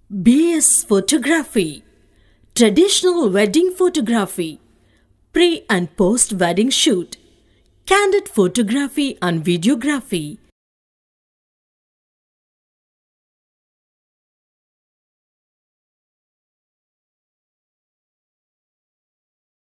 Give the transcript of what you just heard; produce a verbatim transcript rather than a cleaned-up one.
B S Photography, Traditional Wedding Photography, Pre and Post Wedding Shoot, Candid Photography and Videography,